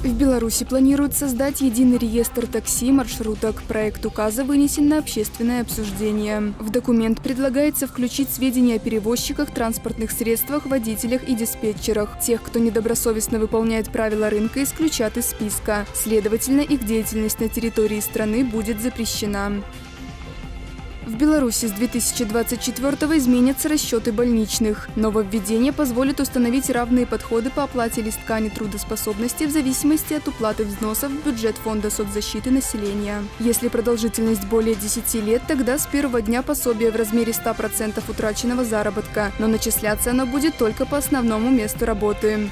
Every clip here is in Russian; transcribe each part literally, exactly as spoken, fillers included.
В Беларуси планируют создать единый реестр такси маршруток. Проект указа вынесен на общественное обсуждение. В документ предлагается включить сведения о перевозчиках, транспортных средствах, водителях и диспетчерах. Тех, кто недобросовестно выполняет правила рынка, исключат из списка. Следовательно, их деятельность на территории страны будет запрещена. В Беларуси с две тысячи двадцать четвёртого изменятся расчеты больничных. Нововведение позволит установить равные подходы по оплате листка нетрудоспособности в зависимости от уплаты взносов в бюджет Фонда соцзащиты населения. Если продолжительность более десяти лет, тогда с первого дня пособие в размере ста процентов утраченного заработка, но начисляться оно будет только по основному месту работы.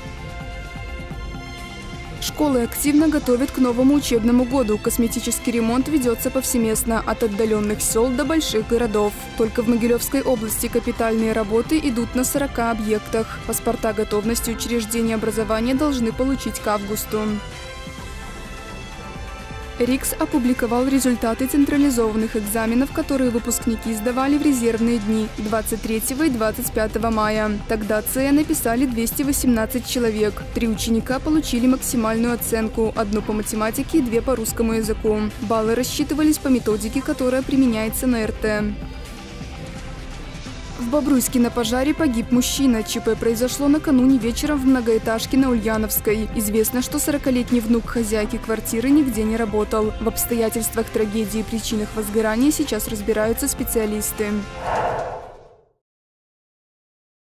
Школы активно готовят к новому учебному году. Косметический ремонт ведется повсеместно, от отдаленных сел до больших городов. Только в Могилевской области капитальные работы идут на сорока объектах. Паспорта готовности учреждений образования должны получить к августу. РИКС опубликовал результаты централизованных экзаменов, которые выпускники сдавали в резервные дни двадцать третьего и двадцать пятого мая. Тогда ЦЭ написали двести восемнадцать человек. Три ученика получили максимальную оценку, одну по математике и две по русскому языку. Баллы рассчитывались по методике, которая применяется на эр тэ. В Бобруйске на пожаре погиб мужчина. ЧП произошло накануне вечером в многоэтажке на Ульяновской. Известно, что сорокалетний внук хозяйки квартиры нигде не работал. В обстоятельствах трагедии и причинах возгорания сейчас разбираются специалисты.